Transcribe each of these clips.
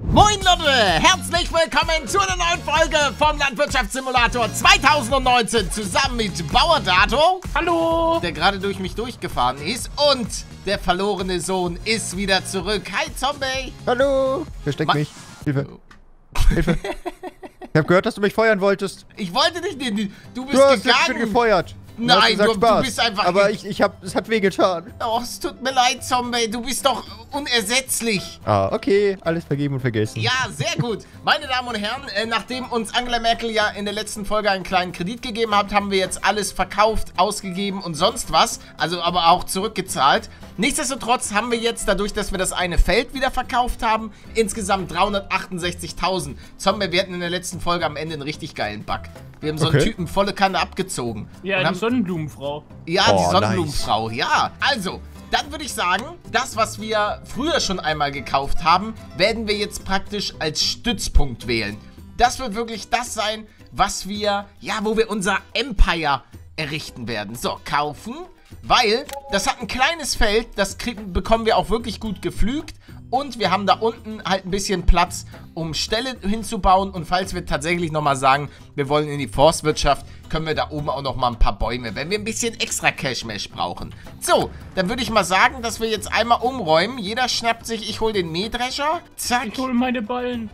Moin Leute, herzlich willkommen zu einer neuen Folge vom Landwirtschaftssimulator 2019 zusammen mit Bauerdato. Hallo! Der gerade durch mich durchgefahren ist und der verlorene Sohn ist wieder zurück. Hi Zombie! Hallo! Versteck mich. Hilfe. Hilfe. Ich hab gehört, dass du mich feuern wolltest. Ich wollte dich nicht, du bist Ich bin gegangen. gefeuert. Nein, gesagt, du bist einfach... Aber es hat wehgetan. Oh, es tut mir leid, Zombie, du bist doch unersetzlich. Ah, okay. Alles vergeben und vergessen. Ja, sehr gut. Meine Damen und Herren, nachdem uns Angela Merkel ja in der letzten Folge einen kleinen Kredit gegeben hat, haben wir jetzt alles verkauft, ausgegeben und sonst was. Also aber auch zurückgezahlt. Nichtsdestotrotz haben wir jetzt, dadurch, dass wir das eine Feld wieder verkauft haben, insgesamt 368.000. Zombie, wir hatten in der letzten Folge am Ende einen richtig geilen Bug. Wir haben so einen Typen volle Kanne abgezogen. Ja, die Sonnenblumenfrau. Ja, die Sonnenblumenfrau, nice. Ja. Also, dann würde ich sagen, das, was wir früher schon einmal gekauft haben, werden wir jetzt praktisch als Stützpunkt wählen. Das wird wirklich das sein, was wir, ja, wo wir unser Empire errichten werden. So, kaufen, weil das hat ein kleines Feld, das bekommen wir auch wirklich gut gepflügt. Und wir haben da unten halt ein bisschen Platz, um Ställe hinzubauen. Und falls wir tatsächlich nochmal sagen, wir wollen in die Forstwirtschaft, können wir da oben auch nochmal ein paar Bäume, wenn wir ein bisschen extra Cashmesh brauchen. So, dann würde ich mal sagen, dass wir jetzt einmal umräumen. Jeder schnappt sich, ich hole den Mähdrescher. Zack. Ich hole meine Ballen.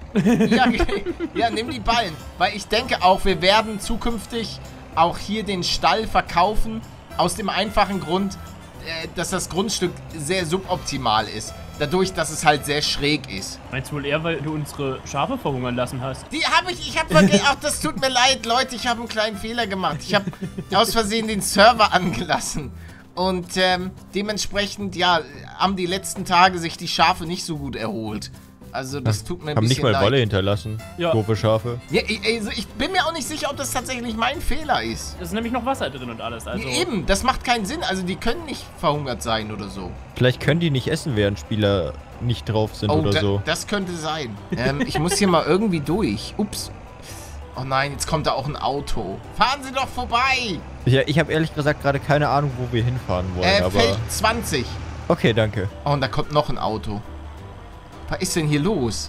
Ja, ja, nimm die Ballen. Weil ich denke auch, wir werden zukünftig auch hier den Stall verkaufen. Aus dem einfachen Grund, dass das Grundstück sehr suboptimal ist. Dadurch, dass es halt sehr schräg ist. Meinst du wohl eher, weil du unsere Schafe verhungern lassen hast? Die habe ich habe vergessen, ach, das tut mir leid, Leute, ich habe einen kleinen Fehler gemacht. Ich habe aus Versehen den Server angelassen. Und dementsprechend, ja, haben die letzten Tage sich die Schafe nicht so gut erholt. Also das tut mir ein bisschen leid. Haben nicht mal Wolle hinterlassen, ja. Doofe Schafe. Ja, also ich bin mir auch nicht sicher, ob das tatsächlich mein Fehler ist. Da ist nämlich noch Wasser drin und alles. Also. Eben, das macht keinen Sinn. Also die können nicht verhungert sein oder so. Vielleicht können die nicht essen, während Spieler nicht drauf sind oder so. Das könnte sein. Ich muss hier mal irgendwie durch. Ups. Oh nein, jetzt kommt da auch ein Auto. Fahren Sie doch vorbei. Ja, ich habe ehrlich gesagt gerade keine Ahnung, wo wir hinfahren wollen. Aber Feld 20. Okay, danke. Oh, und da kommt noch ein Auto. Was ist denn hier los?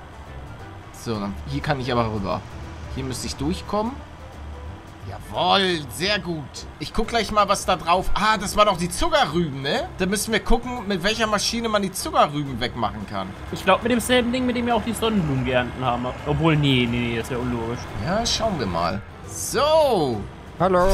So, dann, hier kann ich aber rüber. Hier müsste ich durchkommen. Jawohl, sehr gut. Ich guck gleich mal, was da drauf... Ah, das waren doch die Zuckerrüben, ne? Da müssen wir gucken, mit welcher Maschine man die Zuckerrüben wegmachen kann. Ich glaube, mit demselben Ding, mit dem wir auch die Sonnenblumen geerntet haben. Obwohl, nee, das wäre unlogisch. Ja, schauen wir mal. So. Hallo.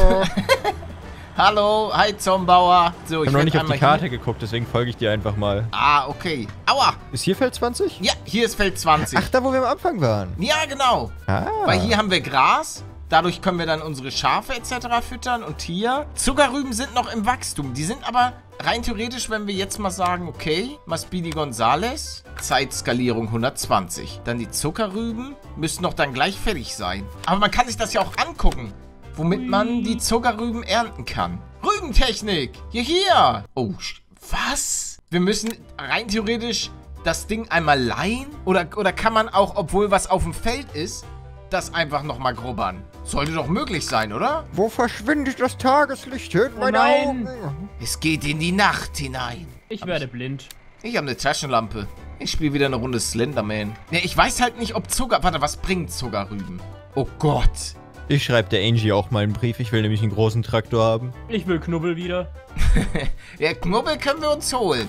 Hallo, hi Zombauer. So, Ich habe noch nicht auf die Karte geguckt, deswegen folge ich dir einfach mal. Ah, okay. Aua. Ist hier Feld 20? Ja, hier ist Feld 20. Ach, da wo wir am Anfang waren. Ja, genau. Ah. Weil hier haben wir Gras. Dadurch können wir dann unsere Schafe etc. füttern. Und hier, Zuckerrüben sind noch im Wachstum. Die sind aber rein theoretisch, wenn wir jetzt mal sagen, okay, Maspidi Gonzales, Zeitskalierung 120. Dann die Zuckerrüben müssen noch dann gleich fertig sein. Aber man kann sich das ja auch angucken, womit man die Zuckerrüben ernten kann. Rübentechnik! Hier! Oh, was? Wir müssen rein theoretisch das Ding einmal leihen? Oder kann man auch, obwohl was auf dem Feld ist, das einfach nochmal grubbern? Sollte doch möglich sein, oder? Wo verschwindet das Tageslicht hin, meine Augen? Es geht in die Nacht hinein. Ich werde blind. Ich habe eine Taschenlampe. Ich spiele wieder eine Runde Slenderman. Ne, ich weiß halt nicht, ob Zucker... Warte, was bringt Zuckerrüben? Oh Gott. Ich schreibe der Angie auch mal einen Brief. Ich will nämlich einen großen Traktor haben. Ich will Knubbel wieder. Ja, Knubbel können wir uns holen.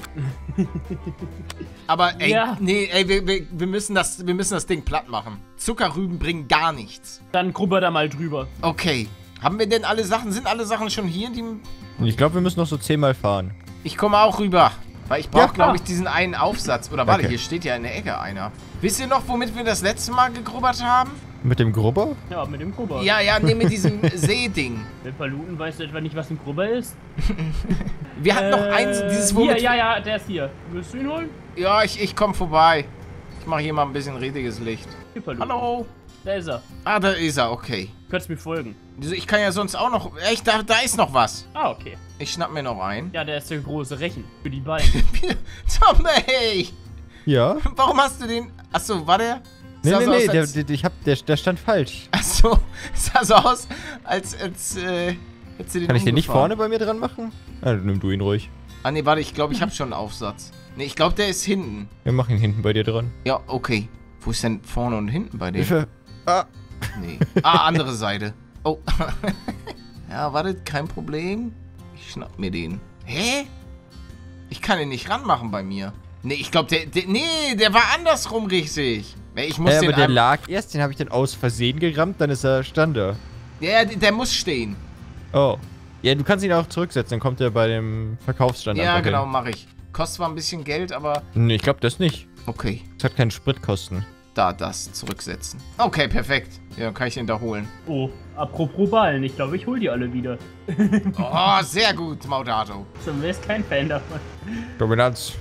Aber ey, ja. Nee, ey, wir müssen das Ding platt machen. Zuckerrüben bringen gar nichts. Dann grubber da mal drüber. Okay. Haben wir denn alle Sachen? Sind alle Sachen schon hier? Ich glaube, wir müssen noch so 10-mal fahren. Ich komme auch rüber. Weil ich brauche, Ja, glaube ich, diesen einen Aufsatz. Oder warte, Okay. hier steht ja in der Ecke einer. Wisst ihr noch, womit wir das letzte Mal gegrubbert haben? Mit dem Grubber? Ja, mit dem Grubber. Ja, nee, mit diesem Seeding. Mit Paluten weißt du etwa nicht, was ein Grubber ist? Wir hatten noch eins, dieses womit... Hier, ja, der ist hier. Willst du ihn holen? Ja, ich komme vorbei. Ich mache hier mal ein bisschen rediges Licht. Hier, Paluten. Hallo. Da ist er. Ah, da ist er, okay. Du kannst mir folgen. Ich kann ja sonst auch noch... Echt, da ist noch was. Ah, okay. Ich schnapp mir noch ein. Ja, der ist der große Rechen für die Beine. Zombie! Ja? Warum hast du den... Achso, war der... Nee, Sah so aus, der stand falsch. Achso, sah so aus, als hättest du den Kann ich den nicht umgefahren. vorne bei mir dran machen? Ja, dann nimm du ihn ruhig. Ah, nee, warte, ich glaube, ich habe schon einen Aufsatz. Ne, ich glaube, der ist hinten. Wir machen ihn hinten bei dir dran. Ja, okay. Wo ist denn vorne und hinten bei dem? Hilfe. Ah. Nee. Ah, andere Seite. Oh. Ja, wartet, kein Problem. Ich schnapp mir den. Hä? Ich kann ihn nicht ranmachen bei mir. Nee, ich glaube, der war andersrum richtig. Ich muss den aber der lag erst, den habe ich dann aus Versehen gerammt, dann ist er stand da. Ja, der muss stehen. Oh. Ja, du kannst ihn auch zurücksetzen, dann kommt er bei dem Verkaufsstand Ja, einfach genau, hin. mache ich. Kostet zwar ein bisschen Geld, aber... Nee, ich glaube das nicht. Okay. Das hat keinen Spritkosten. Das zurücksetzen. Okay, perfekt. Ja, dann kann ich den da holen. Oh, apropos Ballen, ich glaube, ich hole die alle wieder. Oh, sehr gut, Maudato. So, wer ist kein Fan davon? Dominanz.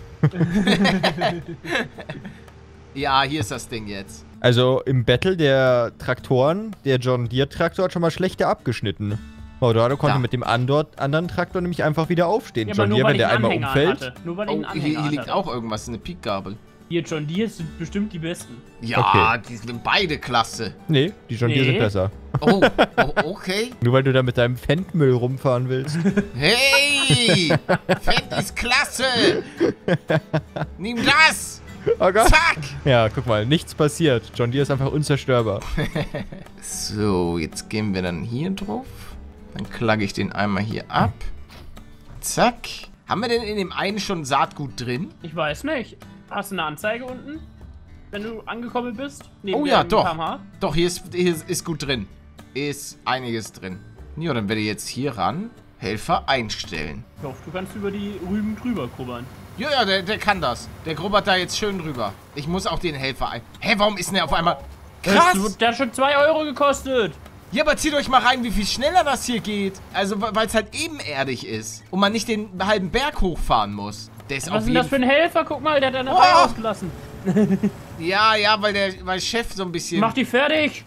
Ja, hier ist das Ding jetzt. Also im Battle der Traktoren, der John Deere Traktor hat schon mal schlechter abgeschnitten. Maudado konnte Da. mit dem anderen Traktor nämlich einfach wieder aufstehen. Ja, John aber nur Deere, weil wenn ich der einen einmal Anhänger umfällt. hatte. Nur weil ich einen Oh, Anhänger hier liegt hatte. auch irgendwas, eine Piekgabel. Hier, John Deere sind bestimmt die besten. Ja, die sind beide klasse. Nee, die John Deere Nee. sind besser. Oh, okay. Nur weil du da mit deinem Fendmüll rumfahren willst. Hey! Fett ist klasse! Nimm das! Oh Gott. Zack! Ja, guck mal, nichts passiert. John Deere ist einfach unzerstörbar. So, jetzt gehen wir dann hier drauf. Dann klagge ich den einmal hier ab. Zack. Haben wir denn in dem einen schon Saatgut drin? Ich weiß nicht. Hast du eine Anzeige unten? Wenn du angekommen bist? Neben Oh ja, dem doch. km/h? Doch, hier ist gut drin. Ist einiges drin. Ja, dann werde ich jetzt hier ran Helfer einstellen. Ich hoffe, du kannst über die Rüben drüber grubbern. Ja, der kann das. Der grubbert da jetzt schön drüber. Ich muss auch den Helfer ein... Hä, warum ist denn der auf einmal... Krass! Der hat schon 2 Euro gekostet. Ja, aber zieht euch mal rein, wie viel schneller das hier geht. Also, weil es halt ebenerdig ist. Und man nicht den halben Berg hochfahren muss. Der ist Was auf ist denn jeden das für ein Helfer? Guck mal, der hat eine Oh! Reihe ausgelassen. Ja, weil Chef so ein bisschen... Mach die fertig.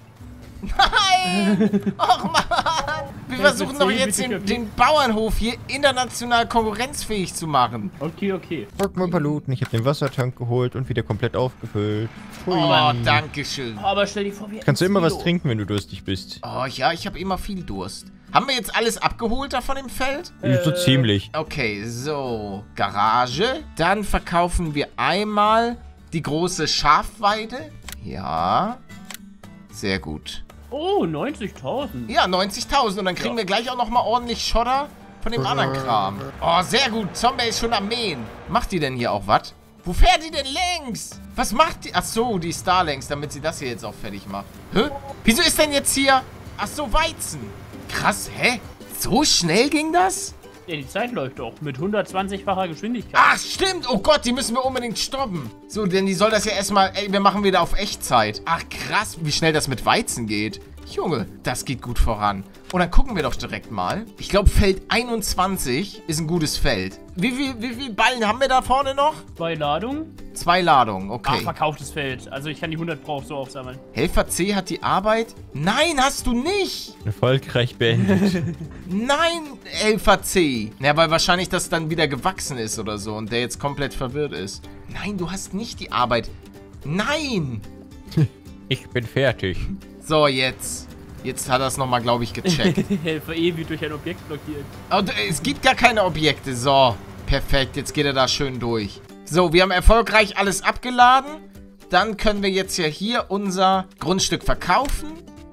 Nein! Och, Mann! Wir versuchen doch jetzt den Bauernhof hier international konkurrenzfähig zu machen. Okay, okay. Guck mal, Paluten, ich habe den Wassertank geholt und wieder komplett aufgefüllt. Hui. Oh, danke schön. Aber stell dir vor, wir Kannst du hätten immer was Kilo. trinken, wenn du durstig bist? Oh ja, ich habe immer viel Durst. Haben wir jetzt alles abgeholt da von dem Feld? So ziemlich. Okay, so. Garage. Dann verkaufen wir einmal die große Schafweide. Ja. Sehr gut. Oh, 90.000. Ja, 90.000. Und dann kriegen wir gleich auch nochmal ordentlich Schotter von dem anderen Kram. Oh, sehr gut. Zombie ist schon am Mähen. Macht die denn hier auch was? Wo fährt die denn längs? Was macht die? Ach so, die ist da längs, damit sie das hier jetzt auch fertig macht. Hä? Wieso ist denn jetzt hier... Ach so, Weizen. Krass, hä? So schnell ging das? Ja, die Zeit läuft doch. Mit 120-facher Geschwindigkeit. Ach, stimmt. Oh Gott, die müssen wir unbedingt stoppen. So, denn die soll das ja erstmal... Ey, wir machen wieder auf Echtzeit. Ach, krass, wie schnell das mit Weizen geht. Junge, das geht gut voran. Und dann gucken wir doch direkt mal. Ich glaube, Feld 21 ist ein gutes Feld. Wie viel Ballen haben wir da vorne noch? 2 Ladungen. 2 Ladungen, Ach, okay. verkauftes Feld. Also ich kann die 100 Pro so aufsammeln. Helfer C hat die Arbeit... Nein, hast du nicht. Erfolgreich beendet. Nein, Helfer C. Ja, weil wahrscheinlich das dann wieder gewachsen ist oder so und der jetzt komplett verwirrt ist. Nein, du hast nicht die Arbeit. Nein. Ich bin fertig. So, jetzt. Jetzt hat er es nochmal, glaube ich, gecheckt. Helfer E wird durch ein Objekt blockiert. Und es gibt gar keine Objekte. So, perfekt. Jetzt geht er da schön durch. So, wir haben erfolgreich alles abgeladen. Dann können wir jetzt ja hier unser Grundstück verkaufen.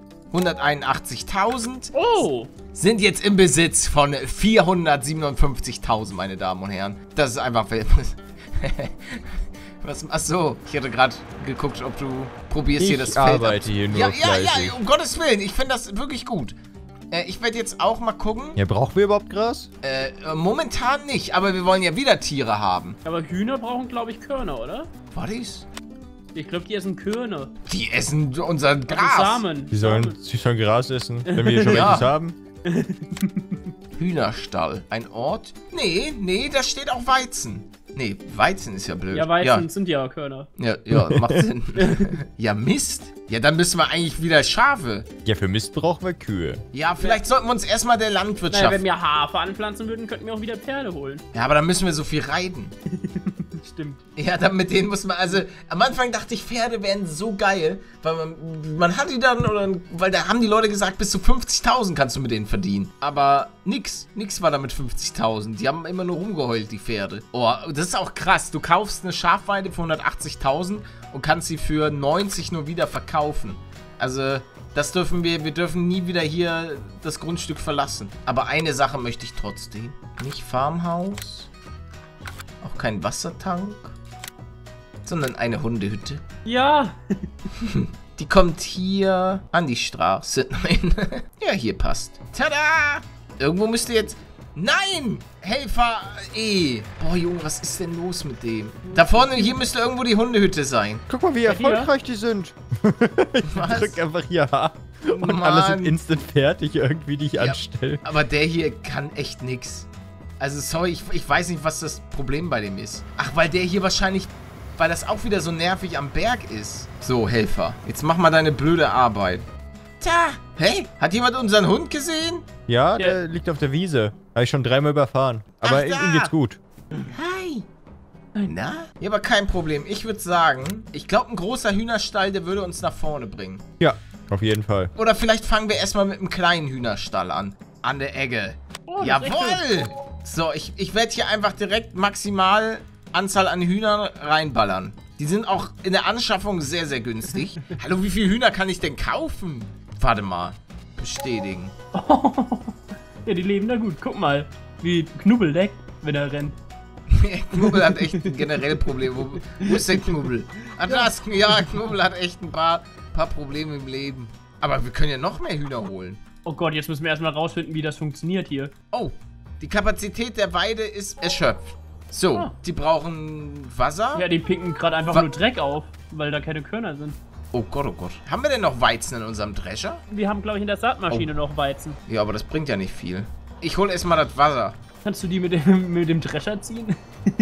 181.000. Oh! Sind jetzt im Besitz von 457.000, meine Damen und Herren. Das ist einfach... Was? Achso, ich hatte gerade geguckt, ob du probierst hier das Ich Feld arbeite hier nur fleißig. Ja, um Gottes Willen. Ich finde das wirklich gut. Ich werde jetzt auch mal gucken. Ja, brauchen wir überhaupt Gras? Momentan nicht, aber wir wollen ja wieder Tiere haben. Aber Hühner brauchen, glaube ich, Körner, oder? Was ist? Ich glaube, die essen Körner. Die essen unser Also Gras. Samen. Sie sollen Gras essen, wenn wir hier schon Ja. welches haben. Hühnerstall. Ein Ort? Nee, da steht auch Weizen. Nee, Weizen ist ja blöd. Ja, Weizen sind ja Körner. Ja, macht Sinn. Ja, Mist. Ja, dann müssen wir eigentlich wieder Schafe. Ja, für Mist brauchen wir Kühe. Ja, vielleicht sollten wir uns erstmal der Naja, Landwirtschaft... wenn wir Hafer anpflanzen würden, könnten wir auch wieder Perle holen. Ja, aber dann müssen wir so viel reiten. Stimmt. Ja, dann mit denen muss man, also am Anfang dachte ich, Pferde wären so geil, weil man hat die dann, weil da haben die Leute gesagt, bis zu 50.000 kannst du mit denen verdienen. Aber nix war da mit 50.000. Die haben immer nur rumgeheult, die Pferde. Oh, das ist auch krass. Du kaufst eine Schafweide für 180.000 und kannst sie für 90 nur wieder verkaufen. Also, das dürfen wir dürfen nie wieder hier das Grundstück verlassen. Aber eine Sache möchte ich trotzdem. Nicht Farmhaus. Auch kein Wassertank, sondern eine Hundehütte. Ja. Die kommt hier an die Straße. Nein. Ja, hier passt. Tada! Irgendwo müsste jetzt... Nein! Helfer E. Boah, Junge, was ist denn los mit dem? Da vorne, hier müsste irgendwo die Hundehütte sein. Guck mal, wie erfolgreich die sind. Ich drück einfach hier H. Und Mann. alle sind instant fertig irgendwie, die ich anstelle. Aber der hier kann echt nix. Also, sorry, ich weiß nicht, was das Problem bei dem ist. Ach, weil der hier wahrscheinlich... Weil das auch wieder so nervig am Berg ist. So, Helfer. Jetzt mach mal deine blöde Arbeit. Tja, hey, hat jemand unseren Hund gesehen? Ja, der liegt auf der Wiese. Habe ich schon 3-mal überfahren. Aber Ach, ihm geht's gut. Hi. Na? Ja, aber kein Problem. Ich würde sagen, ich glaube, ein großer Hühnerstall, der würde uns nach vorne bringen. Ja, auf jeden Fall. Oder vielleicht fangen wir erstmal mit einem kleinen Hühnerstall an. An der Ecke. Oh, das ist echt Jawohl! So, ich werde hier einfach direkt maximal Anzahl an Hühnern reinballern. Die sind auch in der Anschaffung sehr, sehr günstig. Hallo, wie viele Hühner kann ich denn kaufen? Warte mal. Bestätigen. Ja, die leben da gut. Guck mal, wie Knubbel deckt, wenn er rennt. Knubbel hat echt generell Probleme. Wo ist der Knubbel? Ah, das, ja, Knubbel hat echt ein paar Probleme im Leben. Aber wir können ja noch mehr Hühner holen. Oh Gott, jetzt müssen wir erstmal rausfinden, wie das funktioniert hier. Oh, die Kapazität der Weide ist erschöpft. So, die brauchen Wasser. Ja, die picken gerade einfach nur Dreck auf, weil da keine Körner sind. Oh Gott, oh Gott. Haben wir denn noch Weizen in unserem Drescher? Wir haben, glaube ich, in der Saatmaschine noch Weizen. Ja, aber das bringt ja nicht viel. Ich hole erstmal das Wasser. Kannst du die mit dem Drescher ziehen?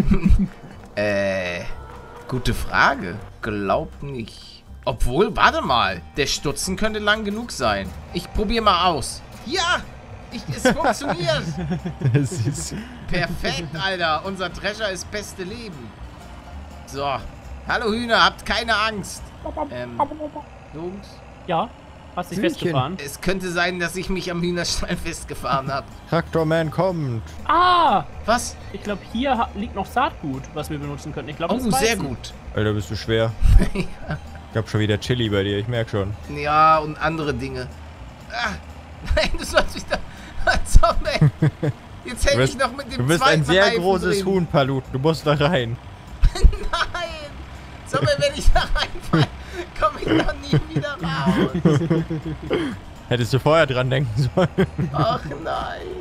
Gute Frage. Glaubt nicht. Obwohl, warte mal. Der Stutzen könnte lang genug sein. Ich probiere mal aus. Ja! Es funktioniert! Perfekt, Alter. Unser Drescher ist beste Leben. So. Hallo Hühner, habt keine Angst. Jungs? Ja, hast dich Hühnchen. festgefahren? Es könnte sein, dass ich mich am Hühnerstall festgefahren habe. Traktorman kommt. Ah! Was? Ich glaube, hier liegt noch Saatgut, was wir benutzen könnten. Ich glaube, Oh, das ist sehr Weizen. gut. Alter, bist du schwer. Ich hab schon wieder Chili bei dir, ich merk schon. Ja, und andere Dinge. Ah, nein, du sollst mich da... Zombie! Jetzt hätte ich noch mit dem Du bist ein zweiten sehr Reifen großes drin. Huhn, Palut. Du musst da rein. Nein! Zombie, wenn ich da reinfalle, komme ich noch nie wieder raus. Hättest du vorher dran denken sollen. Ach nein.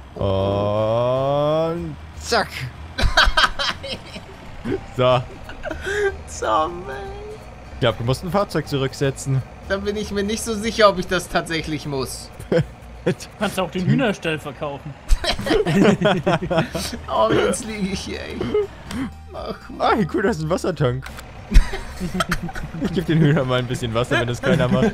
Und zack. So. Zombie. Ich glaube, du musst ein Fahrzeug zurücksetzen. Da bin ich mir nicht so sicher, ob ich das tatsächlich muss. Du kannst auch den Hühnerstall verkaufen. Oh, jetzt liege ich hier, ey. Ach, Ah, wie cool, das ist ein Wassertank. Ich gebe den Hühnern mal ein bisschen Wasser, wenn das keiner macht.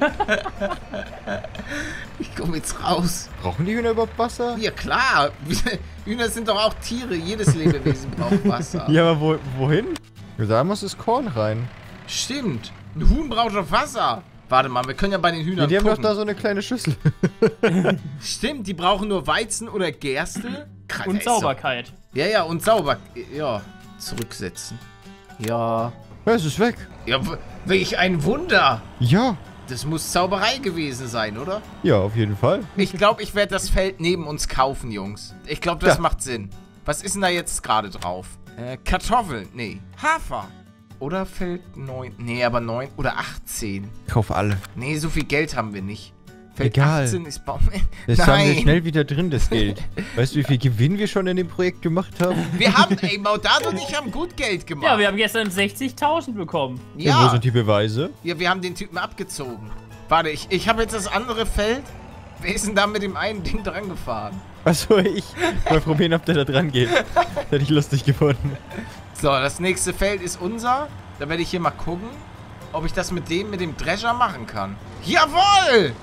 ich komme jetzt raus. Brauchen die Hühner überhaupt Wasser? Ja, klar. Hühner sind doch auch Tiere. Jedes Lebewesen braucht Wasser. Ja, aber wohin? Da muss das Korn rein. Stimmt. Ein Huhn braucht doch Wasser. Warte mal, wir können ja bei den Ja, Hühnern die haben doch gucken. da so eine kleine Schüssel. Stimmt, die brauchen nur Weizen oder Gerste. Krass, Und Sauberkeit. Ja, ja, und sauber. Ja, zurücksetzen. Ja. Ja, es ist weg. Ja, welch ein Wunder. Ja. Das muss Zauberei gewesen sein, oder? Ja, auf jeden Fall. Ich glaube, ich werde das Feld neben uns kaufen, Jungs. Ich glaube, das Ja. macht Sinn. Was ist denn da jetzt gerade drauf? Kartoffeln. Nee. Hafer. Oder Feld 9. Nee, aber 9 oder 18. Kauf alle. Nee, so viel Geld haben wir nicht. Feld Egal. 18 ist Baum. Das haben wir Nein. schnell wieder drin, das Geld. Weißt du, wie viel Gewinn wir schon in dem Projekt gemacht haben? Wir haben, ey, Maudad und ich haben gut Geld gemacht. Ja, wir haben gestern 60.000 bekommen. Ja. Wo sind die Beweise? Ja, wir haben den Typen abgezogen. Warte, ich habe jetzt das andere Feld. Wer ist denn da mit dem einen Ding dran gefahren? Achso, ich. Mal probieren, ob der da dran geht. Das hätte ich lustig gefunden. So, das nächste Feld ist unser. Da werde ich hier mal gucken, ob ich das mit dem Drescher machen kann. Jawohl!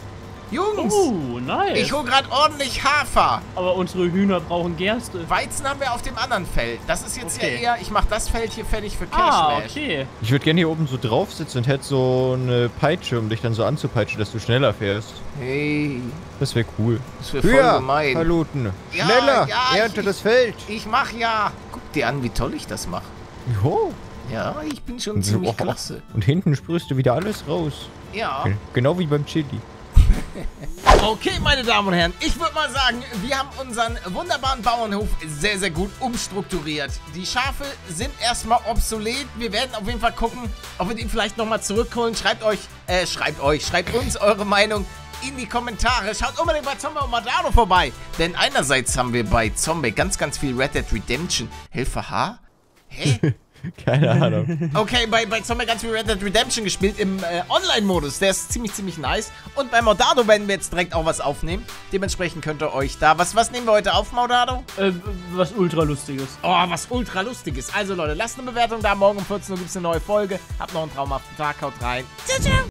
Jungs, nice. ich hole gerade ordentlich Hafer. Aber unsere Hühner brauchen Gerste. Weizen haben wir auf dem anderen Feld. Das ist jetzt ja Okay. eher, ich mache das Feld hier fertig für Cash Ah, Mash. okay. Ich würde gerne hier oben so drauf sitzen und hätte so eine Peitsche, um dich dann so anzupeitschen, dass du schneller fährst. Hey, Das wäre cool. das wäre voll Höher, gemein. Paluten. Ja, Schneller, ja, ernte das Feld. Ich mach ja. Guck dir an, wie toll ich das mache. Jo. Ja, ich bin schon ziemlich klasse. Und hinten sprühst du wieder alles raus. Ja. Genau wie beim Chili. Okay, meine Damen und Herren, ich würde mal sagen, wir haben unseren wunderbaren Bauernhof sehr, sehr gut umstrukturiert. Die Schafe sind erstmal obsolet. Wir werden auf jeden Fall gucken, ob wir die vielleicht nochmal zurückholen. Schreibt uns eure Meinung in die Kommentare. Schaut unbedingt bei Zombie und Madano vorbei. Denn einerseits haben wir bei Zombie ganz, ganz viel Red Dead Redemption. Helfer H? Hä? Keine Ahnung. Okay, bei Zombie ganz viel Red Dead Redemption gespielt im Online-Modus. Der ist ziemlich, ziemlich nice. Und bei Maudado werden wir jetzt direkt auch was aufnehmen. Dementsprechend könnt ihr euch da... Was nehmen wir heute auf, Maudado? Was ultra lustiges. Oh, was ultra lustiges. Also Leute, lasst eine Bewertung da. Morgen um 14 Uhr gibt es eine neue Folge. Habt noch einen traumhaften Tag. Haut rein. Ciao, ciao.